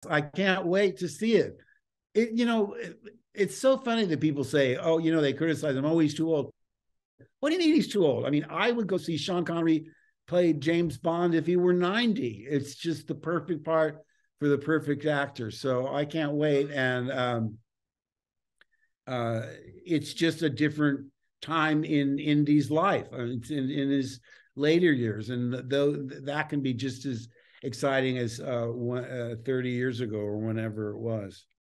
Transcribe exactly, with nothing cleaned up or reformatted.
I can't wait to see it. It, you know, it, it's so funny that people say, oh, you know, they criticize him. Oh, he's too old. What do you mean he's too old? I mean, I would go see Sean Connery play James Bond if he were ninety. It's just the perfect part for the perfect actor. So I can't wait. And um, uh, it's just a different time in Indy's life. It's in, in his later years. And though that can be just as exciting as uh, one, uh, thirty years ago or whenever it was.